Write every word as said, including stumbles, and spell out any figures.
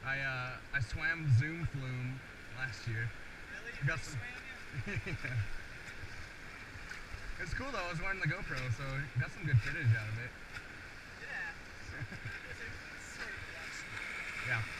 I uh, I swam Zoom Flume last year. Really? I got They some. swam you? Yeah. It's cool though. I was wearing the GoPro, so got some good footage out of it. Yeah. It's a sort of production. Yeah.